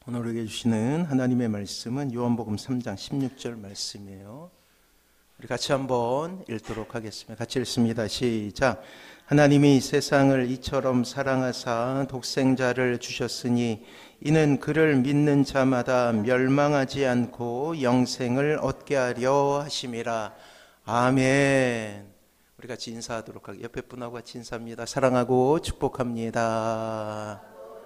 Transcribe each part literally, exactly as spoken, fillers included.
오늘 우리에게 주시는 하나님의 말씀은 요한복음 삼 장 십육 절 말씀이에요. 우리 같이 한번 읽도록 하겠습니다. 같이 읽습니다. 시작. 하나님이 세상을 이처럼 사랑하사 독생자를 주셨으니 이는 그를 믿는 자마다 멸망하지 않고 영생을 얻게 하려 하심이라. 아멘. 우리 같이 인사하도록 하겠습니다. 옆에 분하고 같이 인사합니다. 사랑하고 축복합니다.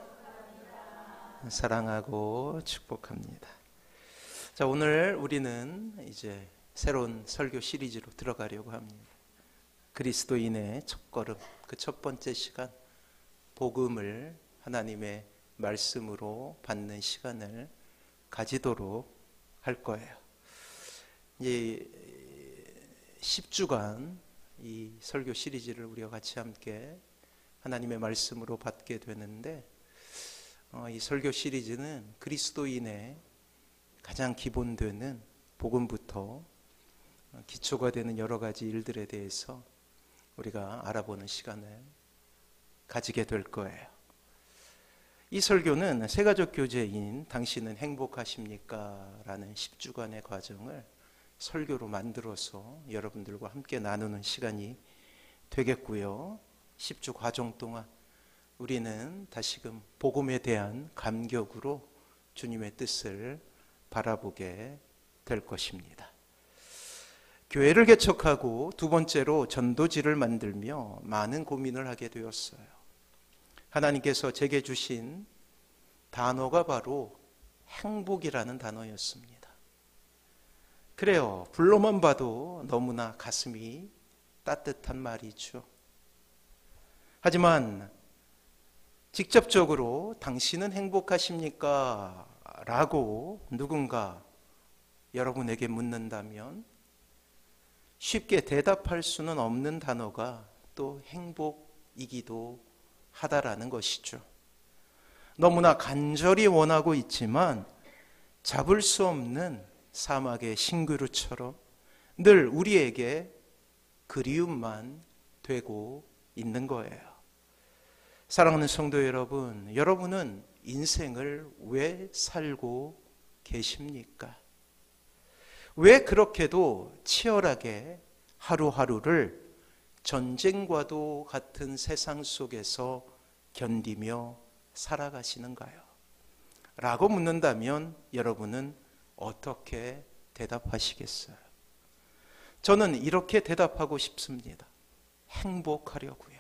사랑하고 축복합니다. 자, 오늘 우리는 이제 새로운 설교 시리즈로 들어가려고 합니다. 그리스도인의 첫걸음, 그 첫 번째 시간, 복음을 하나님의 말씀으로 받는 시간을 가지도록 할 거예요. 이 십 주간 이 설교 시리즈를 우리가 같이 함께 하나님의 말씀으로 받게 되는데, 어, 이 설교 시리즈는 그리스도인의 가장 기본되는 복음부터 기초가 되는 여러 가지 일들에 대해서 우리가 알아보는 시간을 가지게 될 거예요. 이 설교는 새가족 교제인 당신은 행복하십니까? 라는 십 주간의 과정을 설교로 만들어서 여러분들과 함께 나누는 시간이 되겠고요. 십 주 과정 동안 우리는 다시금 복음에 대한 감격으로 주님의 뜻을 바라보게 될 것입니다. 교회를 개척하고 두 번째로 전도지를 만들며 많은 고민을 하게 되었어요. 하나님께서 제게 주신 단어가 바로 행복이라는 단어였습니다. 그래요. 불러만 봐도 너무나 가슴이 따뜻한 말이죠. 하지만 직접적으로 당신은 행복하십니까? 라고 누군가 여러분에게 묻는다면 쉽게 대답할 수는 없는 단어가 또 행복이기도 하다라는 것이죠. 너무나 간절히 원하고 있지만 잡을 수 없는 사막의 신그루처럼 늘 우리에게 그리움만 되고 있는 거예요. 사랑하는 성도 여러분, 여러분은 인생을 왜 살고 계십니까? 왜 그렇게도 치열하게 하루하루를 전쟁과도 같은 세상 속에서 견디며 살아가시는가요? 라고 묻는다면 여러분은 어떻게 대답하시겠어요? 저는 이렇게 대답하고 싶습니다. 행복하려고요.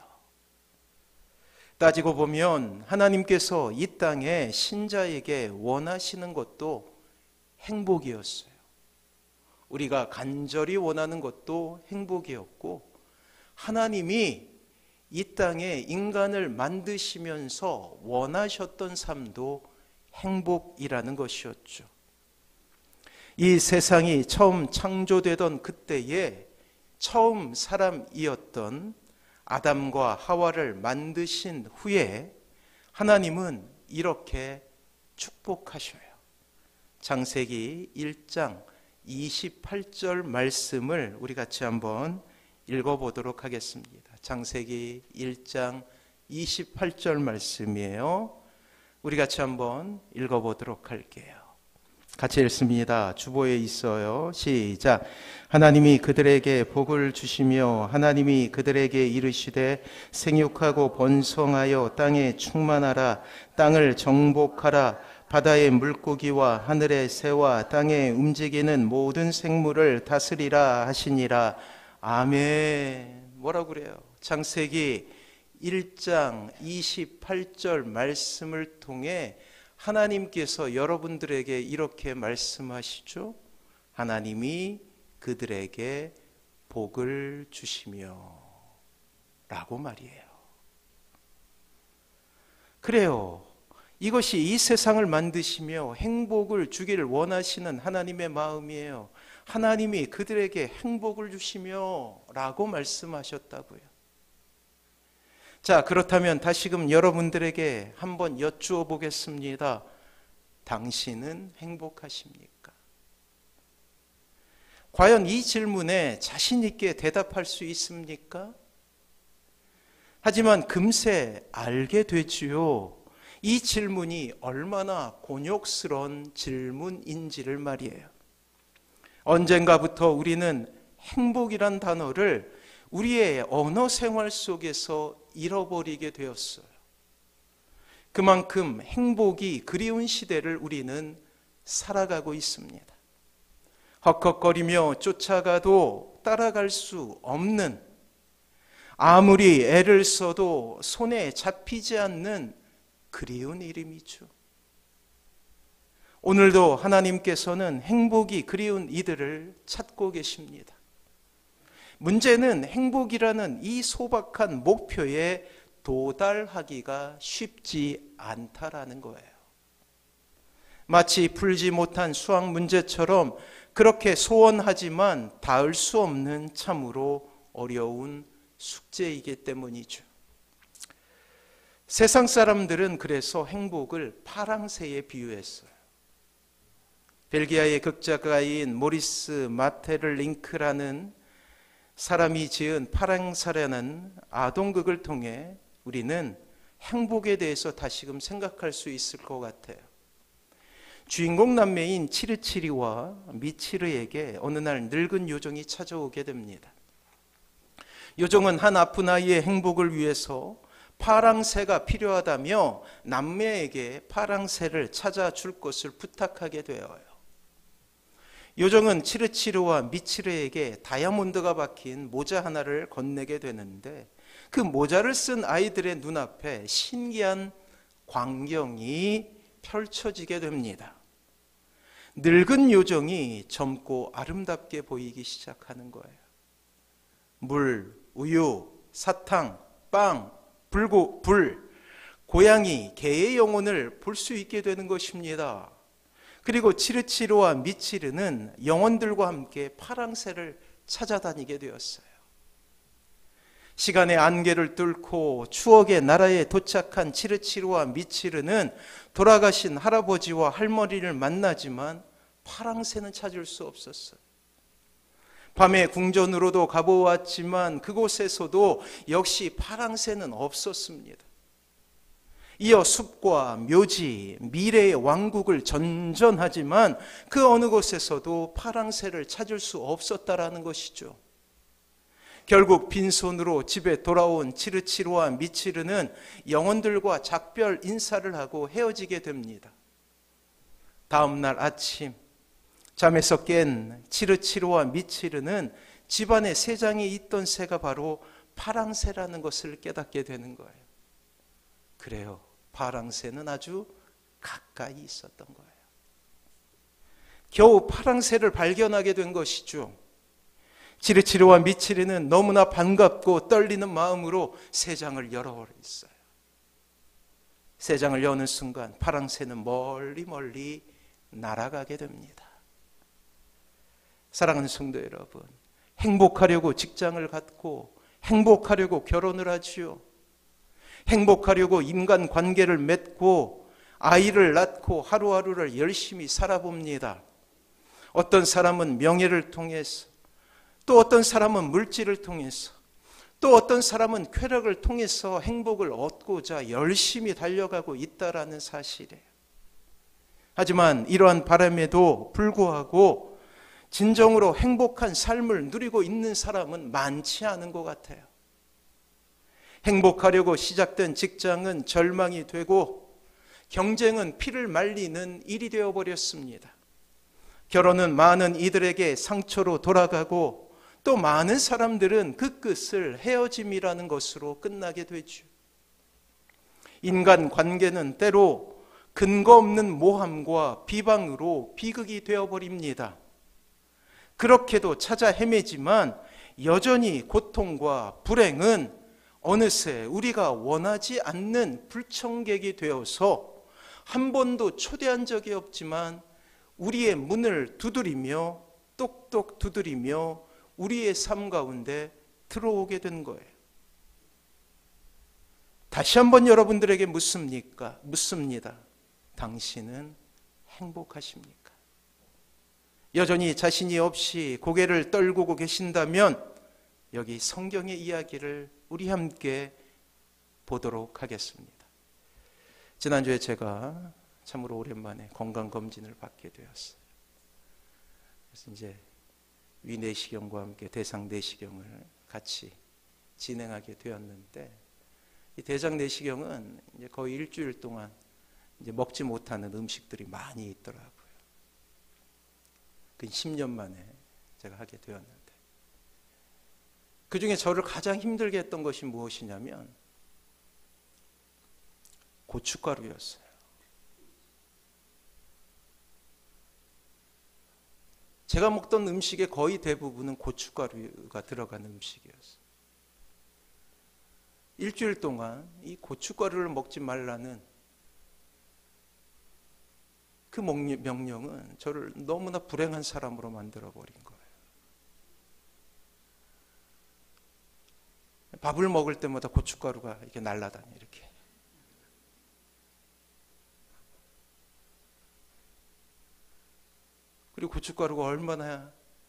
따지고 보면 하나님께서 이 땅에 신자에게 원하시는 것도 행복이었어요. 우리가 간절히 원하는 것도 행복이었고, 하나님이 이 땅에 인간을 만드시면서 원하셨던 삶도 행복이라는 것이었죠. 이 세상이 처음 창조되던 그때에 처음 사람이었던 아담과 하와를 만드신 후에 하나님은 이렇게 축복하셔요. 창세기 일 장 이십팔 절 말씀을 우리 같이 한번 읽어보도록 하겠습니다. 창세기 일 장 이십팔 절 말씀이에요. 우리 같이 한번 읽어보도록 할게요. 같이 읽습니다. 주보에 있어요. 시작. 하나님이 그들에게 복을 주시며 하나님이 그들에게 이르시되 생육하고 번성하여 땅에 충만하라. 땅을 정복하라. 바다의 물고기와 하늘의 새와 땅에 움직이는 모든 생물을 다스리라 하시니라. 아멘. 뭐라고 그래요? 창세기 일 장 이십팔 절 말씀을 통해 하나님께서 여러분들에게 이렇게 말씀하시죠. 하나님이 그들에게 복을 주시며 라고 말이에요. 그래요. 이것이 이 세상을 만드시며 행복을 주기를 원하시는 하나님의 마음이에요. 하나님이 그들에게 행복을 주시며 라고 말씀하셨다고요. 자, 그렇다면 다시금 여러분들에게 한번 여쭈어 보겠습니다. 당신은 행복하십니까? 과연 이 질문에 자신 있게 대답할 수 있습니까? 하지만 금세 알게 되지요. 이 질문이 얼마나 곤욕스러운 질문인지를 말이에요. 언젠가부터 우리는 행복이란 단어를 우리의 언어 생활 속에서 잃어버리게 되었어요. 그만큼 행복이 그리운 시대를 우리는 살아가고 있습니다. 헉헉거리며 쫓아가도 따라갈 수 없는, 아무리 애를 써도 손에 잡히지 않는 그리운 이름이죠. 오늘도 하나님께서는 행복이 그리운 이들을 찾고 계십니다. 문제는 행복이라는 이 소박한 목표에 도달하기가 쉽지 않다라는 거예요. 마치 풀지 못한 수학 문제처럼 그렇게 소원하지만 닿을 수 없는 참으로 어려운 숙제이기 때문이죠. 세상 사람들은 그래서 행복을 파랑새에 비유했어요. 벨기아의 극작가인 모리스 마테를링크라는 사람이 지은 파랑새라는 아동극을 통해 우리는 행복에 대해서 다시금 생각할 수 있을 것 같아요. 주인공 남매인 치르치리와 미치르에게 어느 날 늙은 요정이 찾아오게 됩니다. 요정은 한 아픈 아이의 행복을 위해서 파랑새가 필요하다며 남매에게 파랑새를 찾아줄 것을 부탁하게 되어요. 요정은 치르치르와 미치르에게 다이아몬드가 박힌 모자 하나를 건네게 되는데 그 모자를 쓴 아이들의 눈앞에 신기한 광경이 펼쳐지게 됩니다. 늙은 요정이 젊고 아름답게 보이기 시작하는 거예요. 물, 우유, 사탕, 빵, 불고, 불, 고양이, 개의 영혼을 볼 수 있게 되는 것입니다. 그리고 치르치르와 미치르는 영혼들과 함께 파랑새를 찾아다니게 되었어요. 시간의 안개를 뚫고 추억의 나라에 도착한 치르치르와 미치르는 돌아가신 할아버지와 할머니를 만나지만 파랑새는 찾을 수 없었어요. 밤에 궁전으로도 가보았지만 그곳에서도 역시 파랑새는 없었습니다. 이어 숲과 묘지, 미래의 왕국을 전전하지만 그 어느 곳에서도 파랑새를 찾을 수 없었다라는 것이죠. 결국 빈손으로 집에 돌아온 치르치르와 미치르는 영혼들과 작별 인사를 하고 헤어지게 됩니다. 다음 날 아침 잠에서 깬 치르치르와 미치르는 집안에 새장에 있던 새가 바로 파랑새라는 것을 깨닫게 되는 거예요. 그래요. 파랑새는 아주 가까이 있었던 거예요. 겨우 파랑새를 발견하게 된 것이죠. 치르치르와 미치르는 너무나 반갑고 떨리는 마음으로 새장을 열어버렸어요. 새장을 여는 순간 파랑새는 멀리 멀리 날아가게 됩니다. 사랑하는 성도 여러분, 행복하려고 직장을 갖고 행복하려고 결혼을 하지요. 행복하려고 인간 관계를 맺고 아이를 낳고 하루하루를 열심히 살아봅니다. 어떤 사람은 명예를 통해서, 또 어떤 사람은 물질을 통해서, 또 어떤 사람은 쾌락을 통해서 행복을 얻고자 열심히 달려가고 있다라는 사실이에요. 하지만 이러한 바람에도 불구하고 진정으로 행복한 삶을 누리고 있는 사람은 많지 않은 것 같아요. 행복하려고 시작된 직장은 절망이 되고 경쟁은 피를 말리는 일이 되어버렸습니다. 결혼은 많은 이들에게 상처로 돌아가고 또 많은 사람들은 그 끝을 헤어짐이라는 것으로 끝나게 되죠. 인간 관계는 때로 근거 없는 모함과 비방으로 비극이 되어버립니다. 그렇게도 찾아 헤매지만 여전히 고통과 불행은 어느새 우리가 원하지 않는 불청객이 되어서 한 번도 초대한 적이 없지만 우리의 문을 두드리며 똑똑 두드리며 우리의 삶 가운데 들어오게 된 거예요. 다시 한번 여러분들에게 묻습니까? 묻습니다. 당신은 행복하십니까? 여전히 자신이 없이 고개를 떨구고 계신다면 여기 성경의 이야기를 우리 함께 보도록 하겠습니다. 지난주에 제가 참으로 오랜만에 건강검진을 받게 되었어요. 그래서 이제 위내시경과 함께 대상 내시경을 같이 진행하게 되었는데, 이 대장 내시경은 이제 거의 일주일 동안 이제 먹지 못하는 음식들이 많이 있더라고요. 그 십 년 만에 제가 하게 되었는데, 그 중에 저를 가장 힘들게 했던 것이 무엇이냐면 고춧가루였어요. 제가 먹던 음식의 거의 대부분은 고춧가루가 들어간 음식이었어요. 일주일 동안 이 고춧가루를 먹지 말라는 그 명령은 저를 너무나 불행한 사람으로 만들어버린 거예요. 밥을 먹을 때마다 고춧가루가 이렇게 날아다녀, 이렇게. 그리고 고춧가루가 얼마나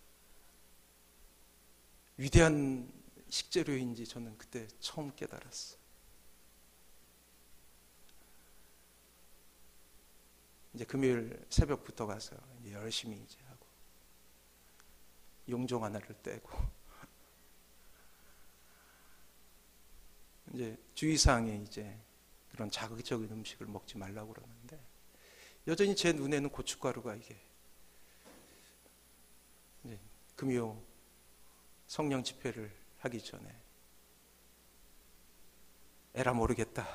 위대한 식재료인지 저는 그때 처음 깨달았어요. 이제 금요일 새벽부터 가서 이제 열심히 이제 하고 용종 하나를 떼고 이제 주의사항에 이제 그런 자극적인 음식을 먹지 말라고 그러는데, 여전히 제 눈에는 고춧가루가 이게 이제 금요 성령 집회를 하기 전에 에라 모르겠다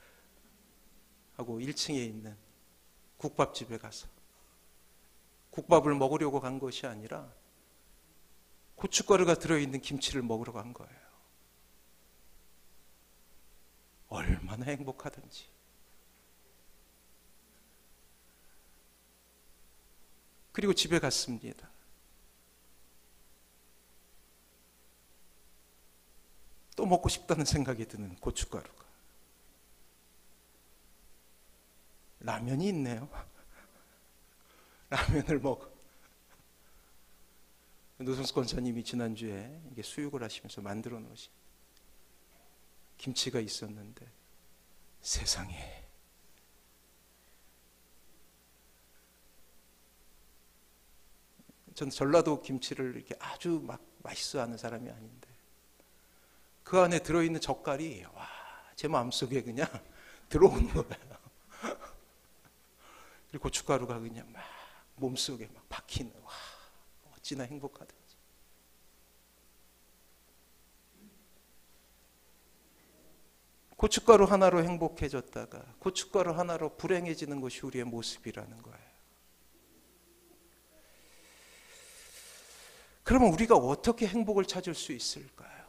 하고 일 층에 있는 국밥집에 가서 국밥을 먹으려고 간 것이 아니라 고춧가루가 들어있는 김치를 먹으러 간 거예요. 얼마나 행복하든지. 그리고 집에 갔습니다. 또 먹고 싶다는 생각이 드는 고춧가루가. 라면이 있네요. 라면을 먹어. 노성수 권사님이 지난주에 이게 수육을 하시면서 만들어 놓으신 김치가 있었는데, 세상에 전 전라도 김치를 이렇게 아주 막 맛있어 하는 사람이 아닌데, 그 안에 들어있는 젓갈이 와, 제 마음속에 그냥 들어오는 거예요. 그리고 고춧가루가 그냥 막 몸속에 막 박히는, 와, 어찌나 행복하든지. 고춧가루 하나로 행복해졌다가 고춧가루 하나로 불행해지는 것이 우리의 모습이라는 거예요. 그러면 우리가 어떻게 행복을 찾을 수 있을까요?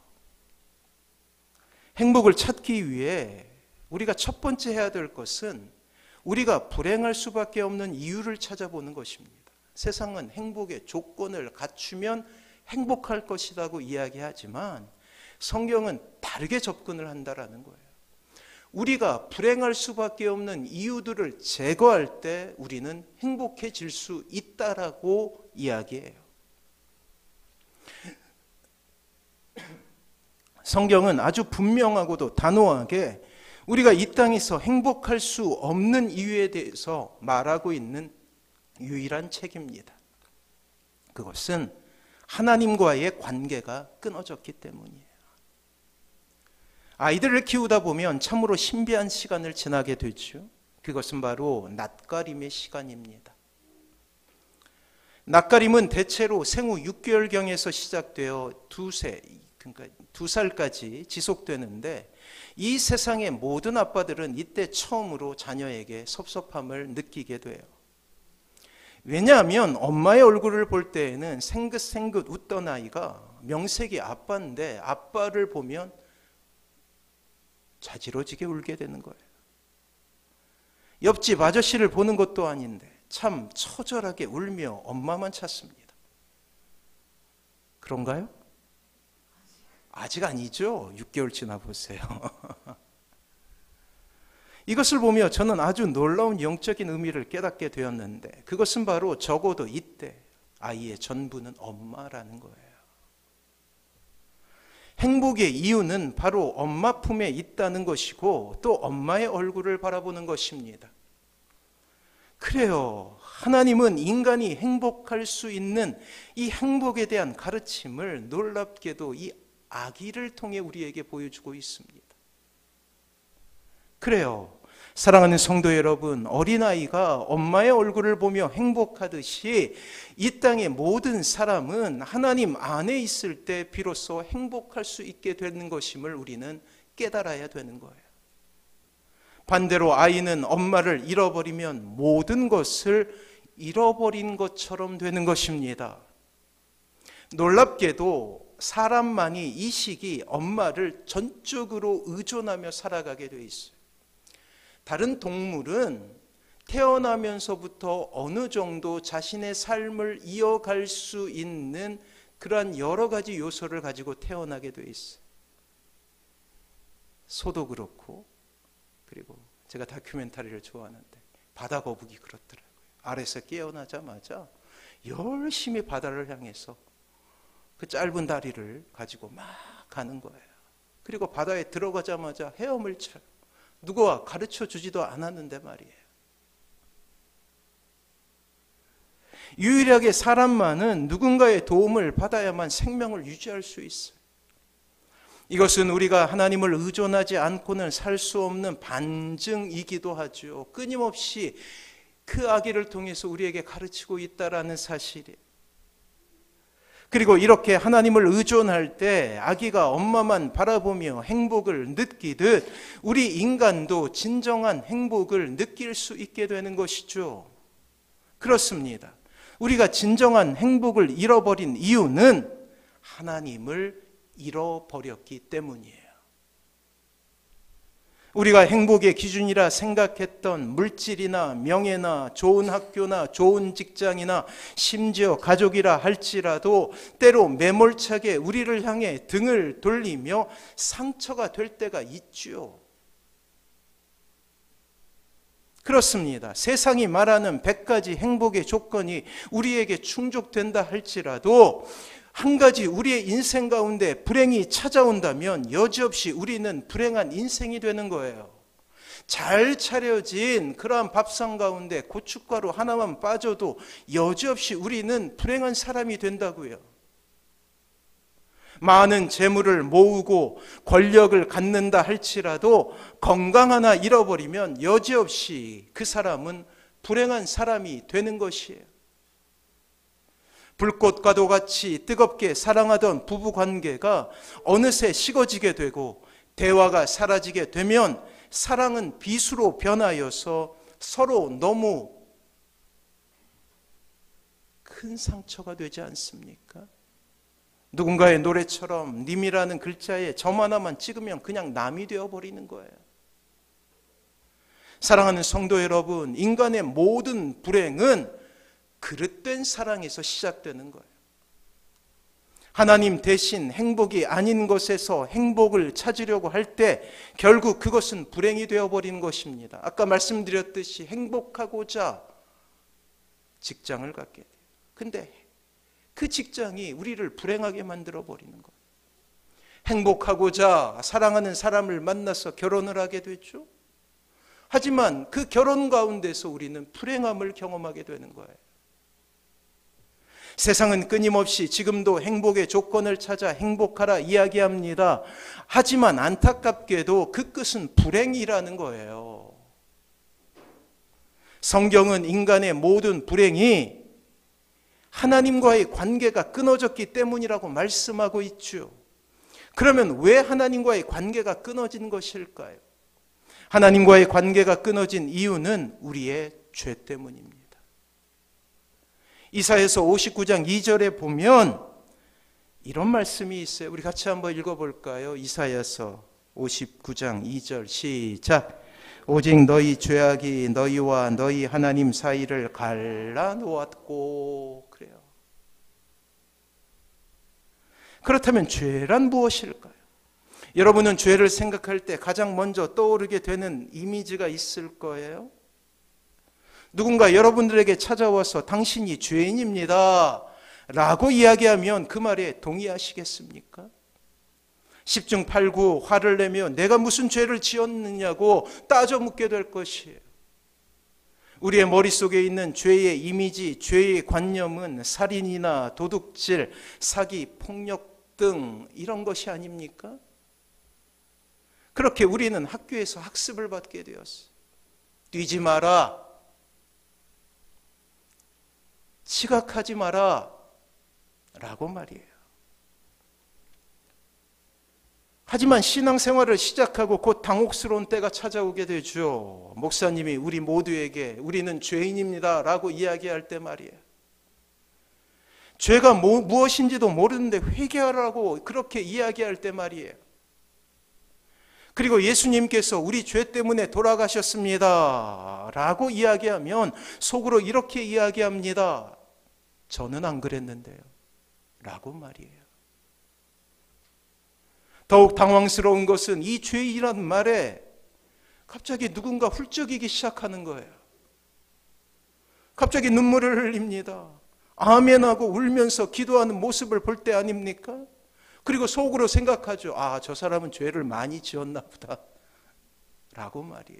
행복을 찾기 위해 우리가 첫 번째 해야 될 것은 우리가 불행할 수밖에 없는 이유를 찾아보는 것입니다. 세상은 행복의 조건을 갖추면 행복할 것이라고 이야기하지만 성경은 다르게 접근을 한다라는 거예요. 우리가 불행할 수밖에 없는 이유들을 제거할 때 우리는 행복해질 수 있다라고 이야기해요. 성경은 아주 분명하고도 단호하게 우리가 이 땅에서 행복할 수 없는 이유에 대해서 말하고 있는 유일한 책입니다. 그것은 하나님과의 관계가 끊어졌기 때문이에요. 아이들을 키우다 보면 참으로 신비한 시간을 지나게 되죠. 그것은 바로 낯가림의 시간입니다. 낯가림은 대체로 생후 육 개월경에서 시작되어 두세, 그러니까 두 살까지 지속되는데, 이 세상의 모든 아빠들은 이때 처음으로 자녀에게 섭섭함을 느끼게 돼요. 왜냐하면 엄마의 얼굴을 볼 때에는 생긋생긋 웃던 아이가 명색이 아빠인데 아빠를 보면 자지러지게 울게 되는 거예요. 옆집 아저씨를 보는 것도 아닌데 참 처절하게 울며 엄마만 찾습니다. 그런가요? 아직 아니죠. 육 개월 지나 보세요. 이것을 보며 저는 아주 놀라운 영적인 의미를 깨닫게 되었는데, 그것은 바로 적어도 이때 아이의 전부는 엄마라는 거예요. 행복의 이유는 바로 엄마 품에 있다는 것이고 또 엄마의 얼굴을 바라보는 것입니다. 그래요. 하나님은 인간이 행복할 수 있는 이 행복에 대한 가르침을 놀랍게도 이 아기를 통해 우리에게 보여주고 있습니다. 그래요. 사랑하는 성도 여러분, 어린아이가 엄마의 얼굴을 보며 행복하듯이 이 땅의 모든 사람은 하나님 안에 있을 때 비로소 행복할 수 있게 되는 것임을 우리는 깨달아야 되는 거예요. 반대로 아이는 엄마를 잃어버리면 모든 것을 잃어버린 것처럼 되는 것입니다. 놀랍게도 사람만이 이 시기 엄마를 전적으로 의존하며 살아가게 돼 있어요. 다른 동물은 태어나면서부터 어느 정도 자신의 삶을 이어갈 수 있는 그러한 여러 가지 요소를 가지고 태어나게 돼 있어요. 소도 그렇고, 그리고 제가 다큐멘터리를 좋아하는데 바다 거북이 그렇더라고요. 알에서 깨어나자마자 열심히 바다를 향해서 그 짧은 다리를 가지고 막 가는 거예요. 그리고 바다에 들어가자마자 헤엄을 쳐요. 누구와 가르쳐 주지도 않았는데 말이에요. 유일하게 사람만은 누군가의 도움을 받아야만 생명을 유지할 수 있어요. 이것은 우리가 하나님을 의존하지 않고는 살 수 없는 반증이기도 하죠. 끊임없이 그 아기를 통해서 우리에게 가르치고 있다라는 사실이에요. 그리고 이렇게 하나님을 의존할 때 아기가 엄마만 바라보며 행복을 느끼듯 우리 인간도 진정한 행복을 느낄 수 있게 되는 것이죠. 그렇습니다. 우리가 진정한 행복을 잃어버린 이유는 하나님을 잃어버렸기 때문이에요. 우리가 행복의 기준이라 생각했던 물질이나 명예나 좋은 학교나 좋은 직장이나 심지어 가족이라 할지라도 때로 매몰차게 우리를 향해 등을 돌리며 상처가 될 때가 있죠. 그렇습니다. 세상이 말하는 백 가지 행복의 조건이 우리에게 충족된다 할지라도 한 가지 우리의 인생 가운데 불행이 찾아온다면 여지없이 우리는 불행한 인생이 되는 거예요. 잘 차려진 그러한 밥상 가운데 고춧가루 하나만 빠져도 여지없이 우리는 불행한 사람이 된다고요. 많은 재물을 모으고 권력을 갖는다 할지라도 건강 하나 잃어버리면 여지없이 그 사람은 불행한 사람이 되는 것이에요. 불꽃과도 같이 뜨겁게 사랑하던 부부관계가 어느새 식어지게 되고 대화가 사라지게 되면 사랑은 비수로 변하여서 서로 너무 큰 상처가 되지 않습니까? 누군가의 노래처럼 님이라는 글자에 점 하나만 찍으면 그냥 남이 되어버리는 거예요. 사랑하는 성도 여러분, 인간의 모든 불행은 그릇된 사랑에서 시작되는 거예요. 하나님 대신 행복이 아닌 것에서 행복을 찾으려고 할 때 결국 그것은 불행이 되어버리는 것입니다. 아까 말씀드렸듯이 행복하고자 직장을 갖게 돼요. 근데 그 직장이 우리를 불행하게 만들어버리는 거예요. 행복하고자 사랑하는 사람을 만나서 결혼을 하게 되죠. 하지만 그 결혼 가운데서 우리는 불행함을 경험하게 되는 거예요. 세상은 끊임없이 지금도 행복의 조건을 찾아 행복하라 이야기합니다. 하지만 안타깝게도 그 끝은 불행이라는 거예요. 성경은 인간의 모든 불행이 하나님과의 관계가 끊어졌기 때문이라고 말씀하고 있죠. 그러면 왜 하나님과의 관계가 끊어진 것일까요? 하나님과의 관계가 끊어진 이유는 우리의 죄 때문입니다. 이사야서 오십구 장 이 절에 보면 이런 말씀이 있어요. 우리 같이 한번 읽어볼까요? 이사야서 오십구 장 이 절 시작. 오직 너희 죄악이 너희와 너희 하나님 사이를 갈라놓았고. 그래요. 그렇다면 죄란 무엇일까요? 여러분은 죄를 생각할 때 가장 먼저 떠오르게 되는 이미지가 있을 거예요. 누군가 여러분들에게 찾아와서 당신이 죄인입니다 라고 이야기하면 그 말에 동의하시겠습니까? 십중팔구 화를 내며 내가 무슨 죄를 지었느냐고 따져 묻게 될 것이에요. 우리의 머릿속에 있는 죄의 이미지, 죄의 관념은 살인이나 도둑질, 사기, 폭력 등 이런 것이 아닙니까? 그렇게 우리는 학교에서 학습을 받게 되었어요. 뛰지 마라, 지각하지 마라 라고 말이에요. 하지만 신앙생활을 시작하고 곧 당혹스러운 때가 찾아오게 되죠. 목사님이 우리 모두에게 우리는 죄인입니다 라고 이야기할 때 말이에요. 죄가 뭐, 무엇인지도 모르는데 회개하라고 그렇게 이야기할 때 말이에요. 그리고 예수님께서 우리 죄 때문에 돌아가셨습니다 라고 이야기하면 속으로 이렇게 이야기합니다. 저는 안 그랬는데요 라고 말이에요. 더욱 당황스러운 것은 이 죄이란 말에 갑자기 누군가 훌쩍이기 시작하는 거예요. 갑자기 눈물을 흘립니다. 아멘하고 울면서 기도하는 모습을 볼 때 아닙니까? 그리고 속으로 생각하죠. 아, 저 사람은 죄를 많이 지었나 보다 라고 말이에요.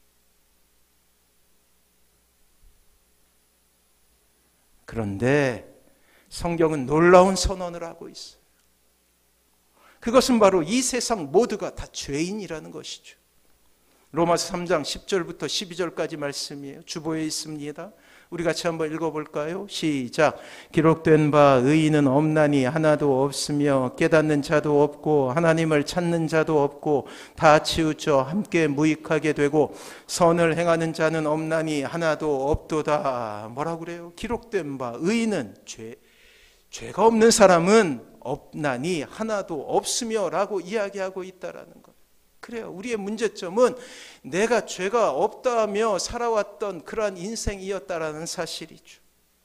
그런데 성경은 놀라운 선언을 하고 있어요. 그것은 바로 이 세상 모두가 다 죄인이라는 것이죠. 로마서 삼 장 십 절부터 십이 절까지 말씀이에요. 주보에 있습니다. 우리 같이 한번 읽어볼까요? 시작. 기록된 바 의인은 없나니 하나도 없으며 깨닫는 자도 없고 하나님을 찾는 자도 없고 다 치우쳐 함께 무익하게 되고 선을 행하는 자는 없나니 하나도 없도다. 뭐라고 그래요? 기록된 바 의인은 죄, 죄가 없는 사람은 없나니 하나도 없으며 라고 이야기하고 있다라는 것. 그래요. 우리의 문제점은 내가 죄가 없다며 살아왔던 그러한 인생이었다라는 사실이죠.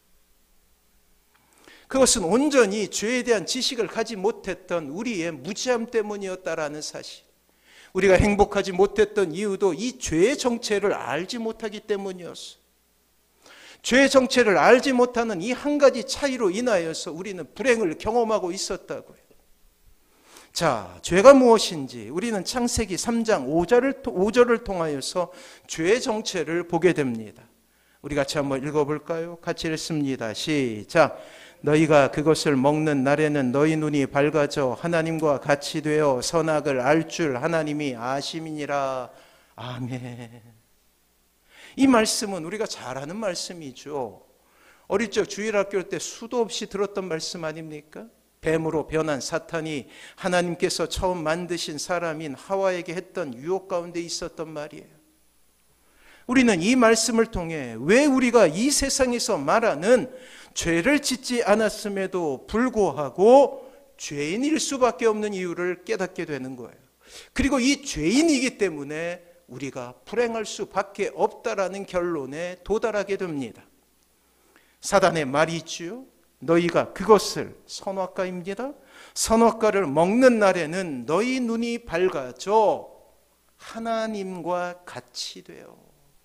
그것은 온전히 죄에 대한 지식을 가지 못했던 우리의 무지함 때문이었다라는 사실. 우리가 행복하지 못했던 이유도 이 죄의 정체를 알지 못하기 때문이었어요. 죄의 정체를 알지 못하는 이 한 가지 차이로 인하여서 우리는 불행을 경험하고 있었다고요. 자, 죄가 무엇인지 우리는 창세기 삼 장 오 절을, 오 절을 통하여서 죄의 정체를 보게 됩니다. 우리 같이 한번 읽어볼까요? 같이 읽습니다. 시작. 너희가 그것을 먹는 날에는 너희 눈이 밝아져 하나님과 같이 되어 선악을 알 줄 하나님이 아심이니라. 아멘. 이 말씀은 우리가 잘 아는 말씀이죠. 어릴 적 주일학교 때 수도 없이 들었던 말씀 아닙니까? 뱀으로 변한 사탄이 하나님께서 처음 만드신 사람인 하와에게 했던 유혹 가운데 있었던 말이에요. 우리는 이 말씀을 통해 왜 우리가 이 세상에서 말하는 죄를 짓지 않았음에도 불구하고 죄인일 수밖에 없는 이유를 깨닫게 되는 거예요. 그리고 이 죄인이기 때문에 우리가 불행할 수밖에 없다라는 결론에 도달하게 됩니다. 사단의 말이 있지요. 너희가 그것을 선악과입니다. 선악과를 먹는 날에는 너희 눈이 밝아져 하나님과 같이 되어.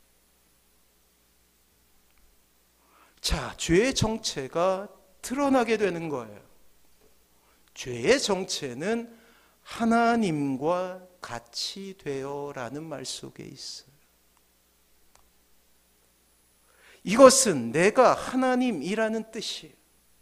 자, 죄의 정체가 드러나게 되는 거예요. 죄의 정체는 하나님과 같이 되어라는 말 속에 있어요. 이것은 내가 하나님이라는 뜻이에요.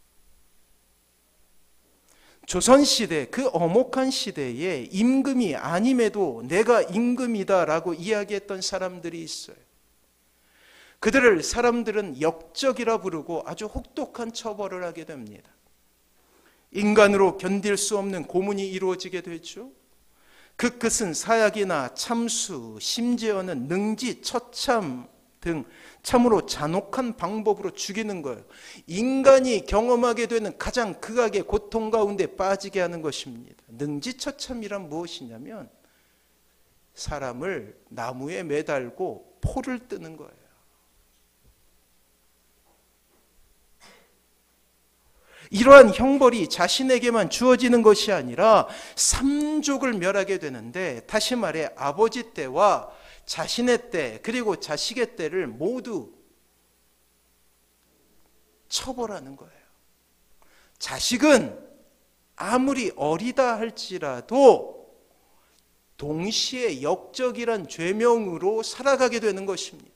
조선시대 그 엄혹한 시대에 임금이 아님에도 내가 임금이다라고 이야기했던 사람들이 있어요. 그들을 사람들은 역적이라 부르고 아주 혹독한 처벌을 하게 됩니다. 인간으로 견딜 수 없는 고문이 이루어지게 되죠. 그 끝은 사약이나 참수, 심지어는 능지, 처참 등 참으로 잔혹한 방법으로 죽이는 거예요. 인간이 경험하게 되는 가장 극악의 고통 가운데 빠지게 하는 것입니다. 능지처참이란 무엇이냐면 사람을 나무에 매달고 포를 뜨는 거예요. 이러한 형벌이 자신에게만 주어지는 것이 아니라 삼족을 멸하게 되는데, 다시 말해 아버지 때와 자신의 때 그리고 자식의 때를 모두 처벌하는 거예요. 자식은 아무리 어리다 할지라도 동시에 역적이란 죄명으로 살아가게 되는 것입니다.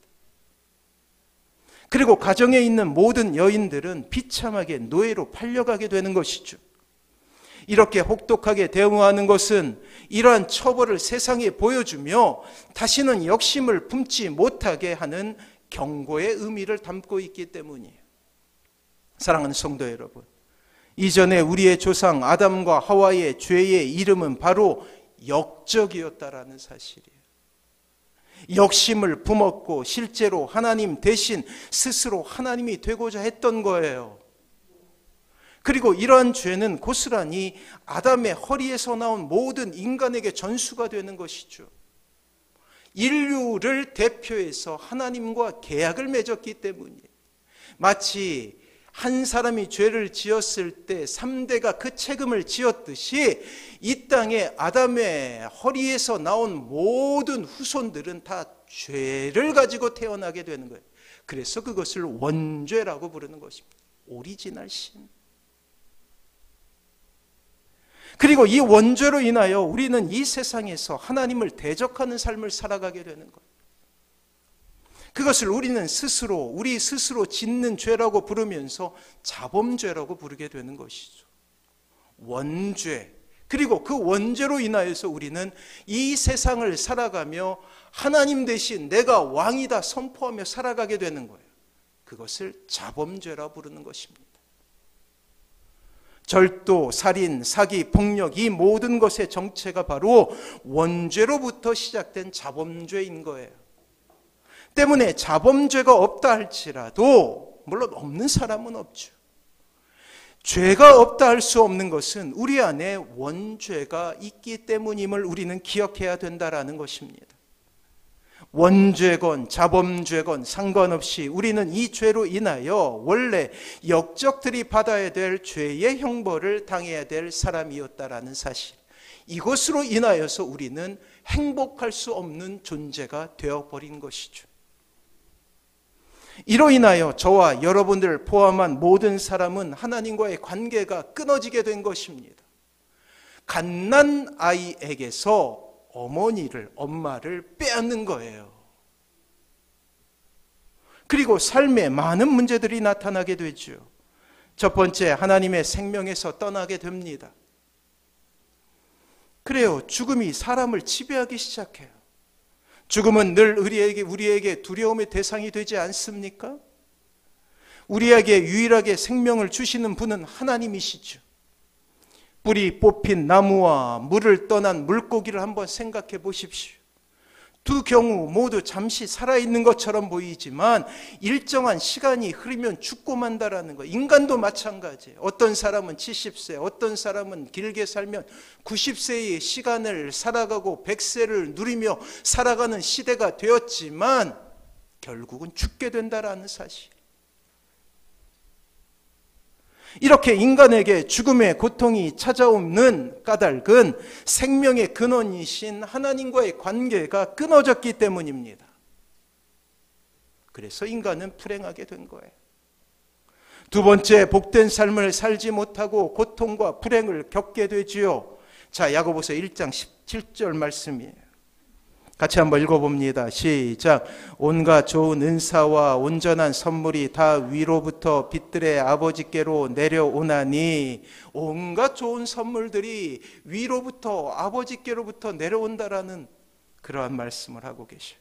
그리고 가정에 있는 모든 여인들은 비참하게 노예로 팔려가게 되는 것이죠. 이렇게 혹독하게 대응하는 것은 이러한 처벌을 세상에 보여주며 다시는 역심을 품지 못하게 하는 경고의 의미를 담고 있기 때문이에요. 사랑하는 성도 여러분, 이전에 우리의 조상 아담과 하와의 죄의 이름은 바로 역적이었다라는 사실이에요. 역심을 품었고 실제로 하나님 대신 스스로 하나님이 되고자 했던 거예요. 그리고 이러한 죄는 고스란히 아담의 허리에서 나온 모든 인간에게 전수가 되는 것이죠. 인류를 대표해서 하나님과 계약을 맺었기 때문이에요. 마치 한 사람이 죄를 지었을 때 삼 대가 그 책임을 지었듯이 이 땅에 아담의 허리에서 나온 모든 후손들은 다 죄를 가지고 태어나게 되는 거예요. 그래서 그것을 원죄라고 부르는 것입니다. 오리지널 신. 그리고 이 원죄로 인하여 우리는 이 세상에서 하나님을 대적하는 삶을 살아가게 되는 거예요. 그것을 우리는 스스로 우리 스스로 짓는 죄라고 부르면서 자범죄라고 부르게 되는 것이죠. 원죄. 그리고 그 원죄로 인하여서 우리는 이 세상을 살아가며 하나님 대신 내가 왕이다 선포하며 살아가게 되는 거예요. 그것을 자범죄라 부르는 것입니다. 절도, 살인, 사기, 폭력 이 모든 것의 정체가 바로 원죄로부터 시작된 자범죄인 거예요. 때문에 자범죄가 없다 할지라도, 물론 없는 사람은 없죠. 죄가 없다 할 수 없는 것은 우리 안에 원죄가 있기 때문임을 우리는 기억해야 된다라는 것입니다. 원죄건 자범죄건 상관없이 우리는 이 죄로 인하여 원래 역적들이 받아야 될 죄의 형벌을 당해야 될 사람이었다라는 사실, 이것으로 인하여서 우리는 행복할 수 없는 존재가 되어버린 것이죠. 이로 인하여 저와 여러분들 포함한 모든 사람은 하나님과의 관계가 끊어지게 된 것입니다. 갓난 아이에게서 어머니를, 엄마를 빼앗는 거예요. 그리고 삶에 많은 문제들이 나타나게 되죠. 첫 번째, 하나님의 생명에서 떠나게 됩니다. 그래요. 죽음이 사람을 지배하기 시작해요. 죽음은 늘 우리에게, 우리에게 두려움의 대상이 되지 않습니까? 우리에게 유일하게 생명을 주시는 분은 하나님이시죠. 뿌리 뽑힌 나무와 물을 떠난 물고기를 한번 생각해 보십시오. 두 경우 모두 잠시 살아있는 것처럼 보이지만 일정한 시간이 흐르면 죽고 만다라는 거. 인간도 마찬가지예요. 어떤 사람은 칠십 세, 어떤 사람은 길게 살면 구십 세의 시간을 살아가고 백 세를 누리며 살아가는 시대가 되었지만 결국은 죽게 된다라는 사실. 이렇게 인간에게 죽음의 고통이 찾아오는 까닭은 생명의 근원이신 하나님과의 관계가 끊어졌기 때문입니다. 그래서 인간은 불행하게 된 거예요. 두 번째, 복된 삶을 살지 못하고 고통과 불행을 겪게 되지요. 자, 야고보서 일 장 십칠 절 말씀이에요. 같이 한번 읽어봅니다. 시작. 온갖 좋은 은사와 온전한 선물이 다 위로부터 빛들의 아버지께로 내려오나니, 온갖 좋은 선물들이 위로부터 아버지께로부터 내려온다라는 그러한 말씀을 하고 계셔요.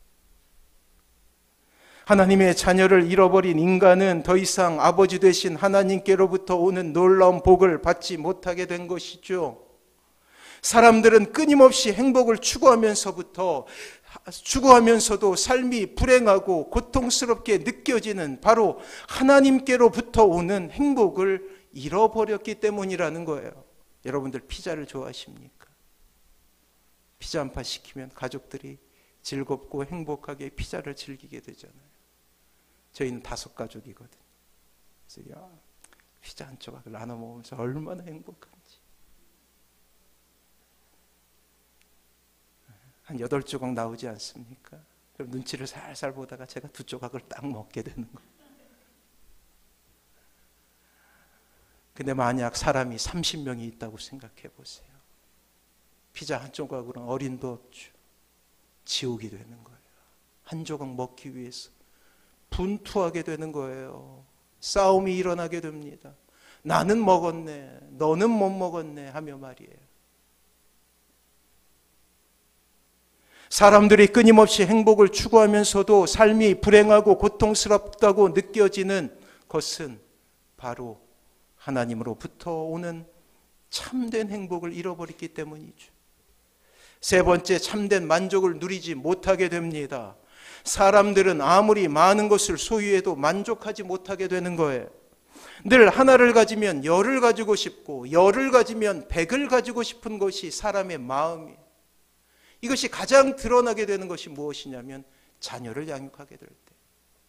하나님의 자녀를 잃어버린 인간은 더 이상 아버지 되신 하나님께로부터 오는 놀라운 복을 받지 못하게 된 것이죠. 사람들은 끊임없이 행복을 추구하면서부터 추구하면서도 삶이 불행하고 고통스럽게 느껴지는 바로 하나님께로부터 오는 행복을 잃어버렸기 때문이라는 거예요. 여러분들 피자를 좋아하십니까? 피자 한 판 시키면 가족들이 즐겁고 행복하게 피자를 즐기게 되잖아요. 저희는 다섯 가족이거든요. 그래서 야, 피자 한 조각을 나눠 먹으면서 얼마나 행복한지. 한 여덟 조각 나오지 않습니까? 그럼 눈치를 살살 보다가 제가 두 조각을 딱 먹게 되는 거예요. 근데 만약 사람이 삼십 명이 있다고 생각해 보세요. 피자 한 조각으로는 어린도 없죠. 지옥이 되는 거예요. 한 조각 먹기 위해서 분투하게 되는 거예요. 싸움이 일어나게 됩니다. 나는 먹었네, 너는 못 먹었네 하며 말이에요. 사람들이 끊임없이 행복을 추구하면서도 삶이 불행하고 고통스럽다고 느껴지는 것은 바로 하나님으로부터 오는 참된 행복을 잃어버렸기 때문이죠. 세 번째, 참된 만족을 누리지 못하게 됩니다. 사람들은 아무리 많은 것을 소유해도 만족하지 못하게 되는 거예요. 늘 하나를 가지면 열을 가지고 싶고 열을 가지면 백을 가지고 싶은 것이 사람의 마음이에요. 이것이 가장 드러나게 되는 것이 무엇이냐면 자녀를 양육하게 될 때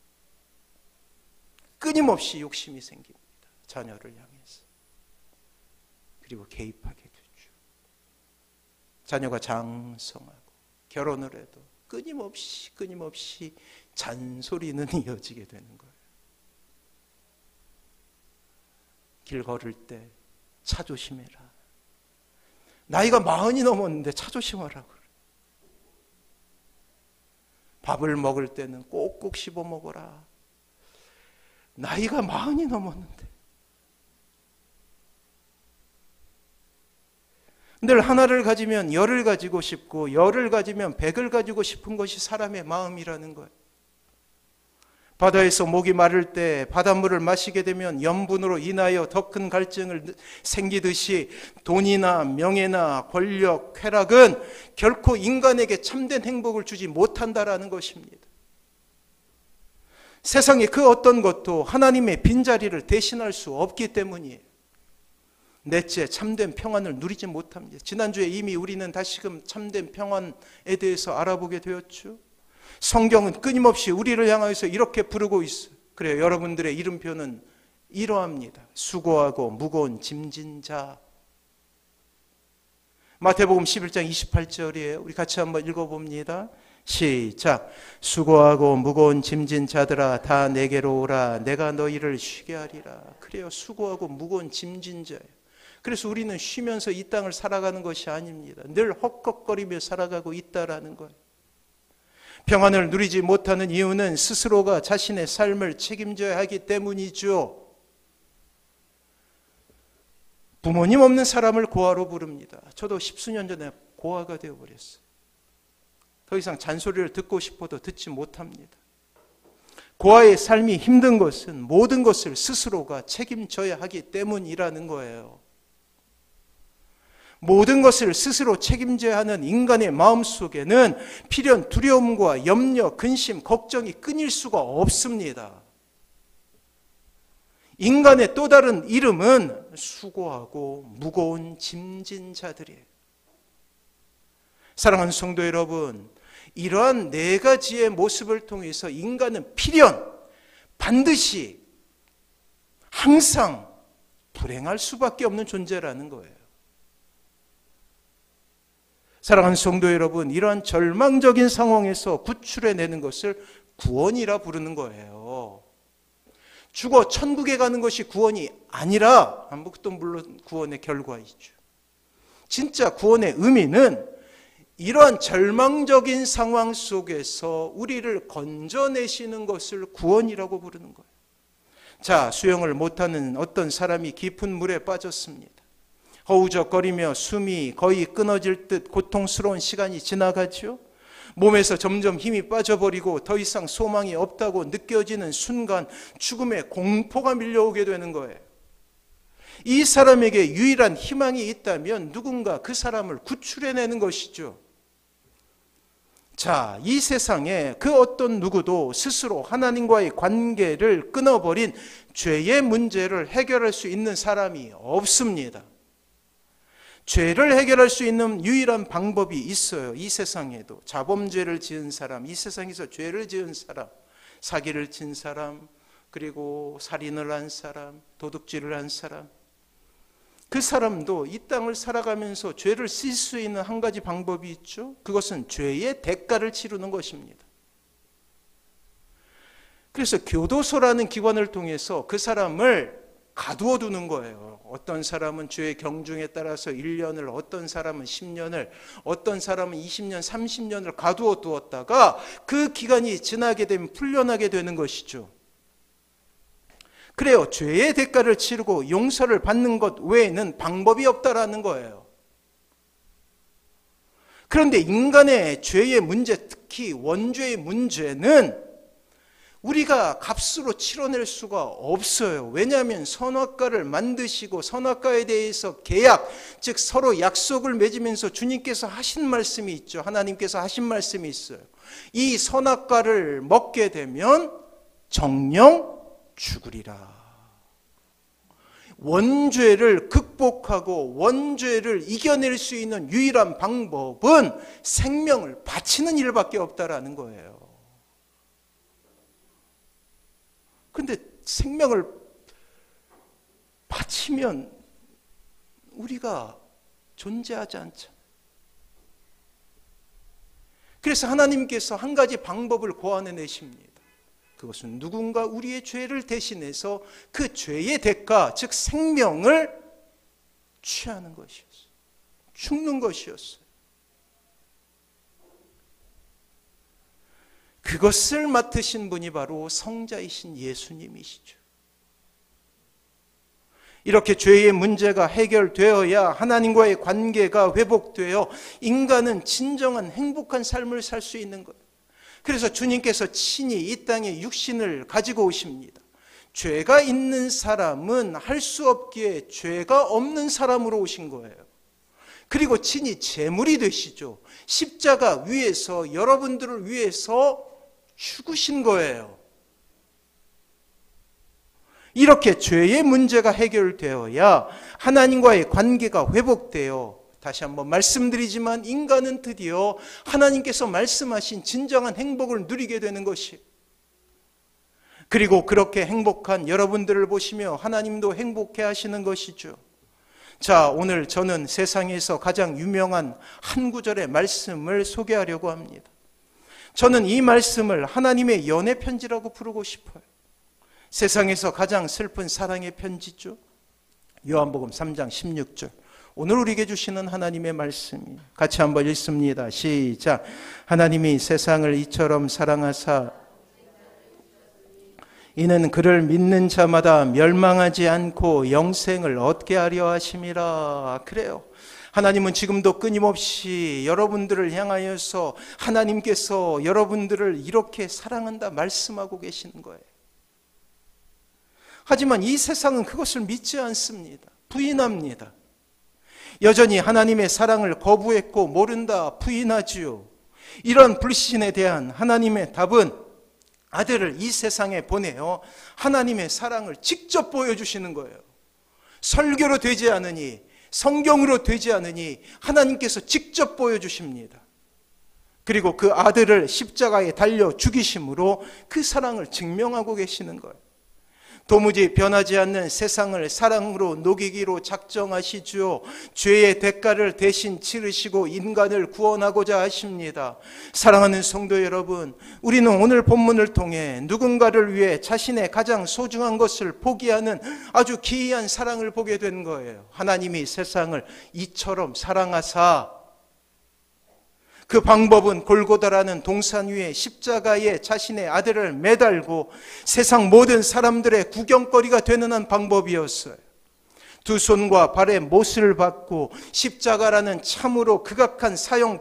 끊임없이 욕심이 생깁니다. 자녀를 향해서. 그리고 개입하게 되죠. 자녀가 장성하고 결혼을 해도 끊임없이 끊임없이 잔소리는 이어지게 되는 거예요. 길 걸을 때 차 조심해라. 나이가 마흔이 넘었는데 차 조심하라고. 밥을 먹을 때는 꼭꼭 씹어 먹어라. 나이가 마흔이 넘었는데. 늘 하나를 가지면 열을 가지고 싶고 열을 가지면 백을 가지고 싶은 것이 사람의 마음이라는 거예요. 바다에서 목이 마를 때 바닷물을 마시게 되면 염분으로 인하여 더 큰 갈증을 생기듯이 돈이나 명예나 권력, 쾌락은 결코 인간에게 참된 행복을 주지 못한다라는 것입니다. 세상에 그 어떤 것도 하나님의 빈자리를 대신할 수 없기 때문이에요. 넷째, 참된 평안을 누리지 못합니다. 지난주에 이미 우리는 다시금 참된 평안에 대해서 알아보게 되었죠. 성경은 끊임없이 우리를 향해서 이렇게 부르고 있어요. 그래요. 여러분들의 이름표는 이러합니다. 수고하고 무거운 짐진 자. 마태복음 십일 장 이십팔 절이에요. 우리 같이 한번 읽어봅니다. 시작. 수고하고 무거운 짐진 자들아 다 내게로 오라. 내가 너희를 쉬게 하리라. 그래요. 수고하고 무거운 짐진 자예요. 그래서 우리는 쉬면서 이 땅을 살아가는 것이 아닙니다. 늘 헛걱거리며 살아가고 있다라는 거예요. 평안을 누리지 못하는 이유는 스스로가 자신의 삶을 책임져야 하기 때문이죠. 부모님 없는 사람을 고아로 부릅니다. 저도 십수년 전에 고아가 되어버렸어요. 더 이상 잔소리를 듣고 싶어도 듣지 못합니다. 고아의 삶이 힘든 것은 모든 것을 스스로가 책임져야 하기 때문이라는 거예요. 모든 것을 스스로 책임져야 하는 인간의 마음속에는 필연 두려움과 염려, 근심, 걱정이 끊일 수가 없습니다. 인간의 또 다른 이름은 수고하고 무거운 짐진 자들이에요. 사랑하는 성도 여러분, 이러한 네 가지의 모습을 통해서 인간은 필연 반드시 항상 불행할 수밖에 없는 존재라는 거예요. 사랑하는 성도 여러분, 이러한 절망적인 상황에서 구출해내는 것을 구원이라 부르는 거예요. 죽어 천국에 가는 것이 구원이 아니라, 그것도 물론 구원의 결과이죠. 진짜 구원의 의미는 이러한 절망적인 상황 속에서 우리를 건져내시는 것을 구원이라고 부르는 거예요. 자, 수영을 못하는 어떤 사람이 깊은 물에 빠졌습니다. 허우적거리며 숨이 거의 끊어질 듯 고통스러운 시간이 지나가죠. 몸에서 점점 힘이 빠져버리고 더 이상 소망이 없다고 느껴지는 순간 죽음의 공포가 밀려오게 되는 거예요. 이 사람에게 유일한 희망이 있다면 누군가 그 사람을 구출해내는 것이죠. 자, 이 세상에 그 어떤 누구도 스스로 하나님과의 관계를 끊어버린 죄의 문제를 해결할 수 있는 사람이 없습니다. 죄를 해결할 수 있는 유일한 방법이 있어요. 이 세상에도 자범죄를 지은 사람, 이 세상에서 죄를 지은 사람, 사기를 친 사람, 그리고 살인을 한 사람, 도둑질을 한 사람, 그 사람도 이 땅을 살아가면서 죄를 씻을 수 있는 한 가지 방법이 있죠. 그것은 죄의 대가를 치르는 것입니다. 그래서 교도소라는 기관을 통해서 그 사람을 가두어 두는 거예요. 어떤 사람은 주의 경중에 따라서 일 년을, 어떤 사람은 십 년을, 어떤 사람은 이십 년, 삼십 년을 가두어 두었다가 그 기간이 지나게 되면 풀려나게 되는 것이죠. 그래요. 죄의 대가를 치르고 용서를 받는 것 외에는 방법이 없다라는 거예요. 그런데 인간의 죄의 문제, 특히 원죄의 문제는 우리가 값으로 치러낼 수가 없어요. 왜냐하면 선악과를 만드시고 선악과에 대해서 계약, 즉 서로 약속을 맺으면서 주님께서 하신 말씀이 있죠. 하나님께서 하신 말씀이 있어요. 이 선악과를 먹게 되면 정령 죽으리라. 원죄를 극복하고 원죄를 이겨낼 수 있는 유일한 방법은 생명을 바치는 일밖에 없다라는 거예요. 근데 생명을 바치면 우리가 존재하지 않잖아요. 그래서 하나님께서 한 가지 방법을 고안해내십니다. 그것은 누군가 우리의 죄를 대신해서 그 죄의 대가, 즉 생명을 취하는 것이었어요. 죽는 것이었어요. 그것을 맡으신 분이 바로 성자이신 예수님이시죠. 이렇게 죄의 문제가 해결되어야 하나님과의 관계가 회복되어 인간은 진정한 행복한 삶을 살 수 있는 거예요. 그래서 주님께서 친히 이 땅에 육신을 가지고 오십니다. 죄가 있는 사람은 할 수 없기에 죄가 없는 사람으로 오신 거예요. 그리고 친히 제물이 되시죠. 십자가 위에서 여러분들을 위해서 죽으신 거예요. 이렇게 죄의 문제가 해결되어야 하나님과의 관계가 회복되어, 다시 한번 말씀드리지만 인간은 드디어 하나님께서 말씀하신 진정한 행복을 누리게 되는 것이, 그리고 그렇게 행복한 여러분들을 보시며 하나님도 행복해 하시는 것이죠. 자, 오늘 저는 세상에서 가장 유명한 한 구절의 말씀을 소개하려고 합니다. 저는 이 말씀을 하나님의 연애 편지라고 부르고 싶어요. 세상에서 가장 슬픈 사랑의 편지죠. 요한복음 삼 장 십육 절. 오늘 우리에게 주시는 하나님의 말씀이에요. 같이 한번 읽습니다. 시작. 하나님이 세상을 이처럼 사랑하사 이는 그를 믿는 자마다 멸망하지 않고 영생을 얻게 하려 하심이라. 그래요. 하나님은 지금도 끊임없이 여러분들을 향하여서 하나님께서 여러분들을 이렇게 사랑한다 말씀하고 계시는 거예요. 하지만 이 세상은 그것을 믿지 않습니다. 부인합니다. 여전히 하나님의 사랑을 거부했고 모른다, 부인하지요. 이런 불신에 대한 하나님의 답은 아들을 이 세상에 보내어 하나님의 사랑을 직접 보여주시는 거예요. 설교로 되지 않으니, 성경으로 되지 않으니 하나님께서 직접 보여주십니다. 그리고 그 아들을 십자가에 달려 죽이심으로 그 사랑을 증명하고 계시는 거예요. 도무지 변하지 않는 세상을 사랑으로 녹이기로 작정하시죠. 죄의 대가를 대신 치르시고 인간을 구원하고자 하십니다. 사랑하는 성도 여러분, 우리는 오늘 본문을 통해 누군가를 위해 자신의 가장 소중한 것을 포기하는 아주 기이한 사랑을 보게 된 거예요. 하나님이 세상을 이처럼 사랑하사, 그 방법은 골고다라는 동산 위에 십자가에 자신의 아들을 매달고 세상 모든 사람들의 구경거리가 되는 한 방법이었어요. 두 손과 발에 못을 받고 십자가라는 참으로 극악한 사형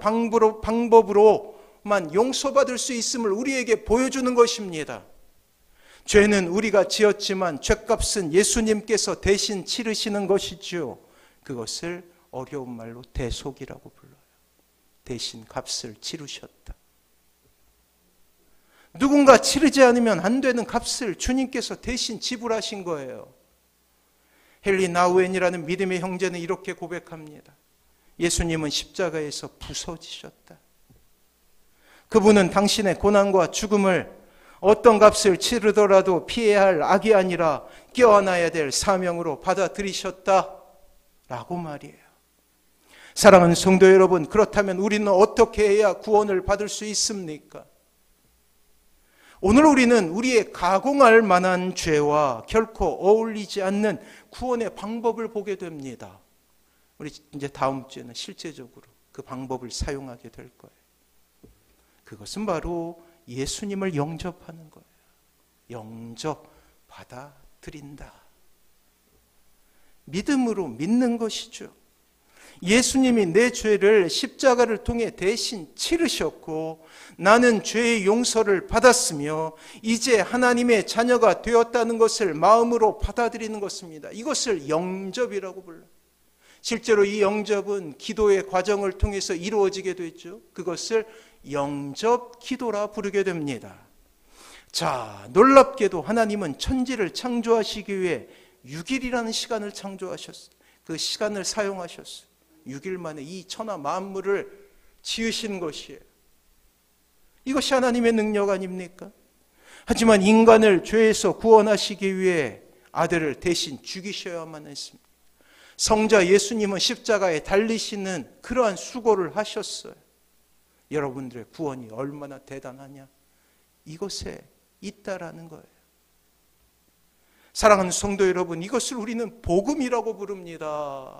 방법으로만 용서받을 수 있음을 우리에게 보여주는 것입니다. 죄는 우리가 지었지만 죄값은 예수님께서 대신 치르시는 것이죠. 그것을 어려운 말로 대속이라고 불러요. 대신 값을 치르셨다. 누군가 치르지 않으면 안 되는 값을 주님께서 대신 지불하신 거예요. 헨리 나우엔이라는 믿음의 형제는 이렇게 고백합니다. 예수님은 십자가에서 부서지셨다. 그분은 당신의 고난과 죽음을 어떤 값을 치르더라도 피해야 할 악이 아니라 껴안아야 될 사명으로 받아들이셨다 라고 말이에요. 사랑하는 성도 여러분, 그렇다면 우리는 어떻게 해야 구원을 받을 수 있습니까? 오늘 우리는 우리의 가공할 만한 죄와 결코 어울리지 않는 구원의 방법을 보게 됩니다. 우리 이제 다음 주에는 실제적으로 그 방법을 사용하게 될 거예요. 그것은 바로 예수님을 영접하는 거예요. 영접, 받아들인다. 믿음으로 믿는 것이죠. 예수님이 내 죄를 십자가를 통해 대신 치르셨고 나는 죄의 용서를 받았으며 이제 하나님의 자녀가 되었다는 것을 마음으로 받아들이는 것입니다. 이것을 영접이라고 불러요. 실제로 이 영접은 기도의 과정을 통해서 이루어지게 됐죠. 그것을 영접 기도라 부르게 됩니다. 자, 놀랍게도 하나님은 천지를 창조하시기 위해 육 일이라는 시간을 창조하셨어요. 그 시간을 사용하셨어요. 육 일 만에 이 천하 만물을 지으신 것이에요. 이것이 하나님의 능력 아닙니까? 하지만 인간을 죄에서 구원하시기 위해 아들을 대신 죽이셔야만 했습니다. 성자 예수님은 십자가에 달리시는 그러한 수고를 하셨어요. 여러분들의 구원이 얼마나 대단하냐? 이것에 있다라는 거예요. 사랑하는 성도 여러분, 이것을 우리는 복음이라고 부릅니다.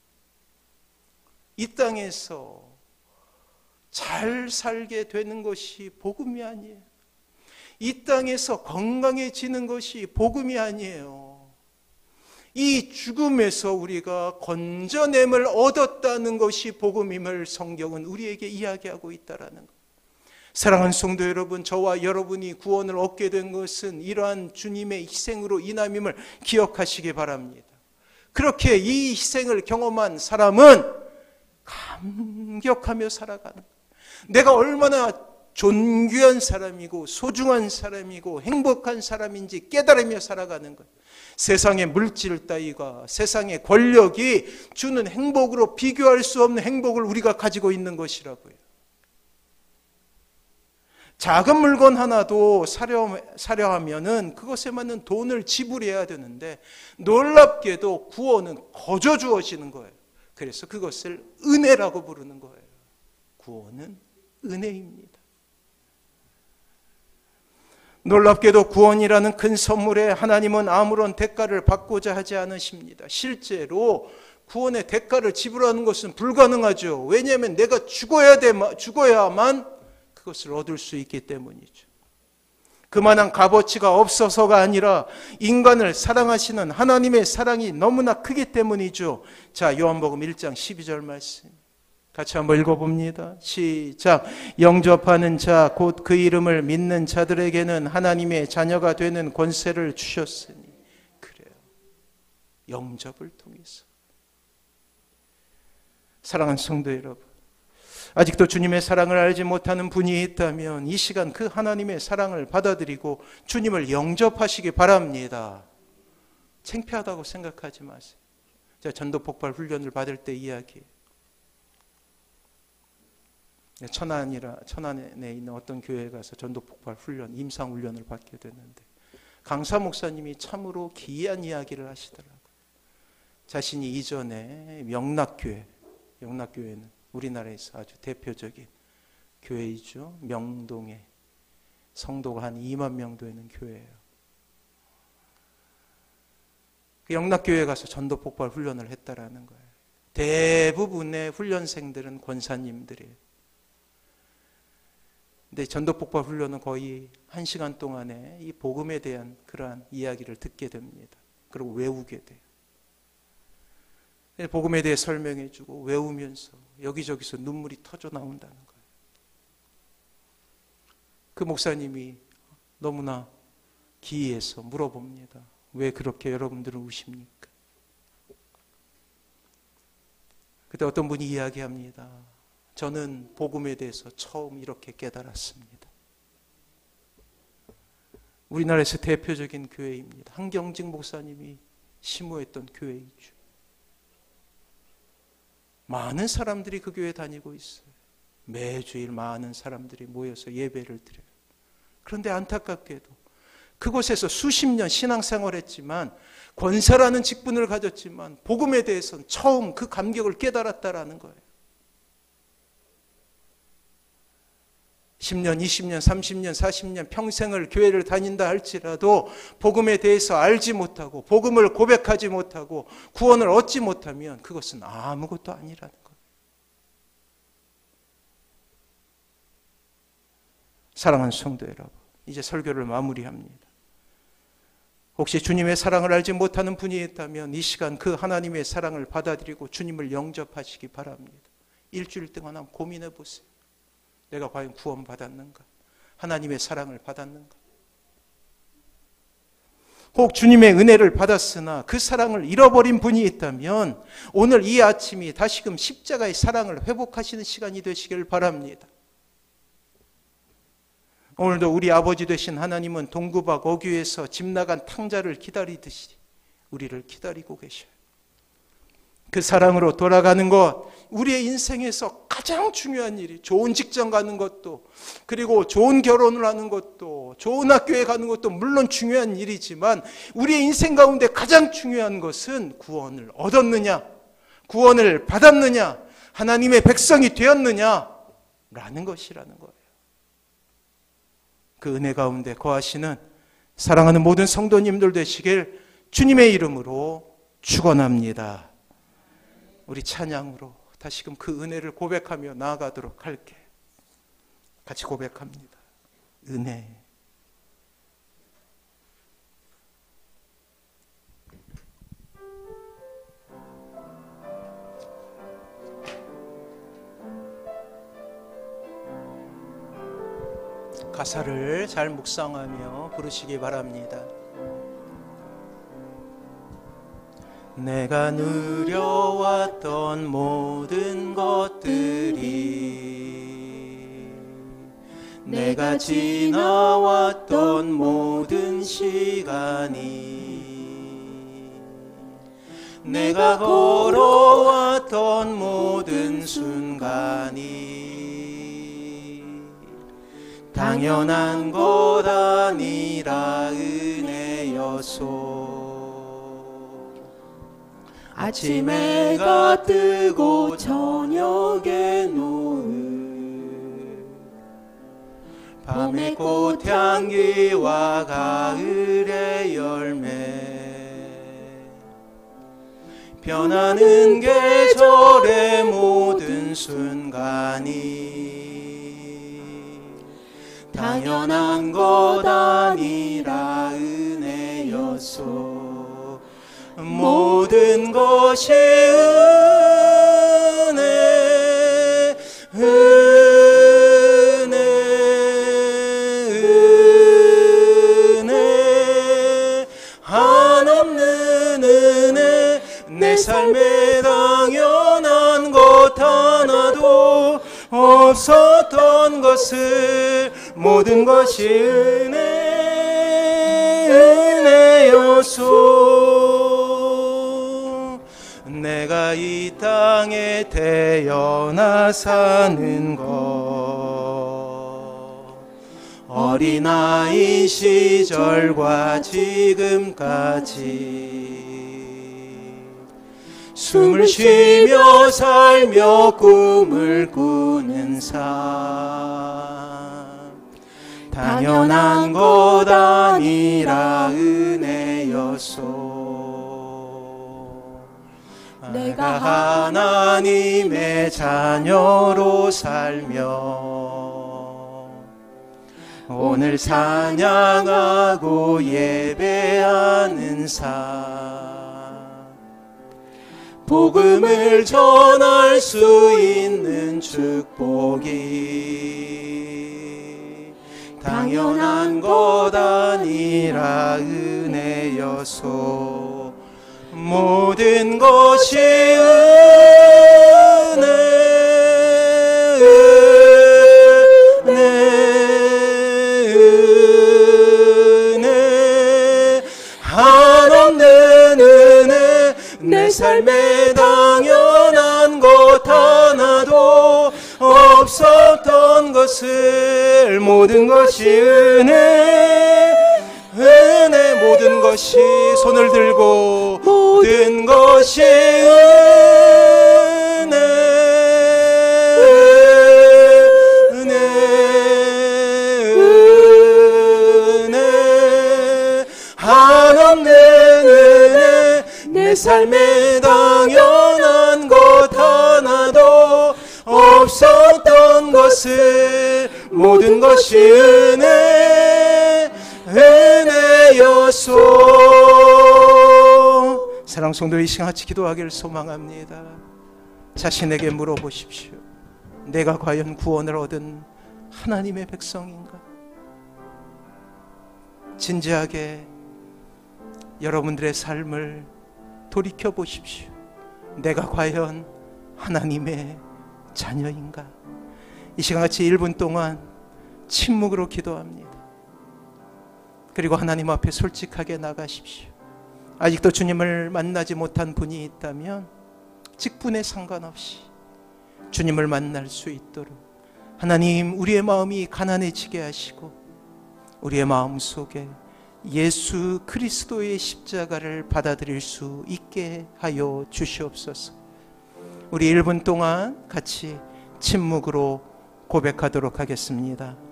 이 땅에서 잘 살게 되는 것이 복음이 아니에요. 이 땅에서 건강해지는 것이 복음이 아니에요. 이 죽음에서 우리가 건져냄을 얻었다는 것이 복음임을 성경은 우리에게 이야기하고 있다라는 것. 사랑하는 성도 여러분, 저와 여러분이 구원을 얻게 된 것은 이러한 주님의 희생으로 인함임을 기억하시기 바랍니다. 그렇게 이 희생을 경험한 사람은 감격하며 살아가는 거예요. 내가 얼마나 존귀한 사람이고 소중한 사람이고 행복한 사람인지 깨달으며 살아가는 거예요. 세상의 물질 따위가 세상의 권력이 주는 행복으로 비교할 수 없는 행복을 우리가 가지고 있는 것이라고요. 작은 물건 하나도 사려, 사려 하면은 그것에 맞는 돈을 지불해야 되는데 놀랍게도 구원은 거저 주어지는 거예요. 그래서 그것을 은혜라고 부르는 거예요. 구원은 은혜입니다. 놀랍게도 구원이라는 큰 선물에 하나님은 아무런 대가를 받고자 하지 않으십니다. 실제로 구원의 대가를 지불하는 것은 불가능하죠. 왜냐하면 내가 죽어야 돼, 죽어야만 그것을 얻을 수 있기 때문이죠. 그만한 값어치가 없어서가 아니라 인간을 사랑하시는 하나님의 사랑이 너무나 크기 때문이죠. 자, 요한복음 일 장 십이 절 말씀 같이 한번 읽어봅니다. 시작. 영접하는 자 곧 그 이름을 믿는 자들에게는 하나님의 자녀가 되는 권세를 주셨으니. 그래요. 영접을 통해서. 사랑하는 성도 여러분, 아직도 주님의 사랑을 알지 못하는 분이 있다면 이 시간 그 하나님의 사랑을 받아들이고 주님을 영접하시기 바랍니다. 창피하다고 생각하지 마세요. 제가 전도폭발 훈련을 받을 때 이야기해요. 천안이라, 천안에 있는 어떤 교회에 가서 전도폭발 훈련, 임상훈련을 받게 됐는데 강사 목사님이 참으로 기이한 이야기를 하시더라고요. 자신이 이전에 명락교회, 명락교회는 우리나라에서 아주 대표적인 교회이죠. 명동에 성도가 한 이만 명 되는 교회예요. 그 영락교회에 가서 전도폭발 훈련을 했다라는 거예요. 대부분의 훈련생들은 권사님들이에요. 근데 전도폭발 훈련은 거의 한 시간 동안에 이 복음에 대한 그러한 이야기를 듣게 됩니다. 그리고 외우게 돼요. 복음에 대해 설명해주고 외우면서 여기저기서 눈물이 터져 나온다는 거예요. 그 목사님이 너무나 기이해서 물어봅니다. 왜 그렇게 여러분들은 우십니까? 그때 어떤 분이 이야기합니다. 저는 복음에 대해서 처음 이렇게 깨달았습니다. 우리나라에서 대표적인 교회입니다. 한경직 목사님이 심호했던 교회이죠. 많은 사람들이 그 교회에 다니고 있어요. 매주일 많은 사람들이 모여서 예배를 드려요. 그런데 안타깝게도 그곳에서 수십 년 신앙생활했지만 권사라는 직분을 가졌지만 복음에 대해서는 처음 그 감격을 깨달았다라는 거예요. 십 년, 이십 년, 삼십 년, 사십 년 평생을 교회를 다닌다 할지라도 복음에 대해서 알지 못하고 복음을 고백하지 못하고 구원을 얻지 못하면 그것은 아무것도 아니라는 거예요. 사랑하는 성도 여러분, 이제 설교를 마무리합니다. 혹시 주님의 사랑을 알지 못하는 분이 있다면 이 시간 그 하나님의 사랑을 받아들이고 주님을 영접하시기 바랍니다. 일주일 동안 한번 고민해 보세요. 내가 과연 구원 받았는가? 하나님의 사랑을 받았는가? 혹 주님의 은혜를 받았으나 그 사랑을 잃어버린 분이 있다면 오늘 이 아침이 다시금 십자가의 사랑을 회복하시는 시간이 되시길 바랍니다. 오늘도 우리 아버지 되신 하나님은 동구박 어귀에서 집 나간 탕자를 기다리듯이 우리를 기다리고 계셔요. 그 사랑으로 돌아가는 것, 우리의 인생에서 가장 중요한 일이, 좋은 직장 가는 것도, 그리고 좋은 결혼을 하는 것도, 좋은 학교에 가는 것도 물론 중요한 일이지만 우리의 인생 가운데 가장 중요한 것은 구원을 얻었느냐, 구원을 받았느냐, 하나님의 백성이 되었느냐라는 것이라는 거예요. 그 은혜 가운데 거하시는 사랑하는 모든 성도님들 되시길 주님의 이름으로 축원합니다. 우리 찬양으로 다시금 그 은혜를 고백하며 나아가도록 할게. 같이 고백합니다. 은혜. 가사를 잘 묵상하며 부르시기 바랍니다. 내가 누려왔던 모든 것들이, 내가 지나왔던 모든 시간이, 내가 걸어왔던 모든 순간이 당연한 것 아니라 은혜여소. 아침 해가 뜨고 저녁에 노을, 밤의 꽃향기와 가을의 열매, 변하는 계절의 모든 순간이 당연한 것 아니라 은혜여소. 모든 것이 은혜, 은혜, 은혜, 한없는 은혜. 내 삶에 당연한 것 하나도 없었던 것을 모든 것이 은혜, 은혜여소. 내가 이 땅에 태어나 사는 것, 어린아이 시절과 지금까지 숨을 쉬며 살며 꿈을 꾸는 삶, 당연한 것 아니라 은혜여소. 내가 하나님의 자녀로 살며 오늘 찬양하고 예배하는 삶, 복음을 전할 수 있는 축복이 당연한 것 아니라 은혜여소. 모든 것이 은혜, 은혜, 은혜, 한없는 은혜. 내 삶에 당연한 것 하나도 없었던 것을 모든 것이 은혜, 은혜. 모든 것이, 손을 들고 모든 것이 은혜, 은혜, 내 삶에 당연한 것 하나도 없었던 것을 모든 것이 은혜 은혜였소. 사랑 성도 이 시간 같이 기도하기를 소망합니다. 자신에게 물어보십시오. 내가 과연 구원을 얻은 하나님의 백성인가? 진지하게 여러분들의 삶을 돌이켜 보십시오. 내가 과연 하나님의 자녀인가? 이 시간같이 일 분 동안 침묵으로 기도합니다. 그리고 하나님 앞에 솔직하게 나가십시오. 아직도 주님을 만나지 못한 분이 있다면 직분에 상관없이 주님을 만날 수 있도록 하나님, 우리의 마음이 가난해지게 하시고 우리의 마음 속에 예수 그리스도의 십자가를 받아들일 수 있게 하여 주시옵소서. 우리 일 분 동안 같이 침묵으로 고백하도록 하겠습니다.